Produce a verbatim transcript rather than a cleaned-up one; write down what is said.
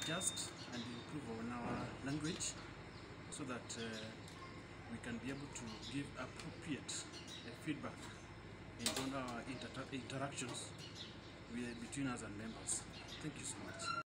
adjust and improve on our language so that uh, we can be able to give appropriate uh, feedback in all our inter interactions with, between us and members. Thank you so much.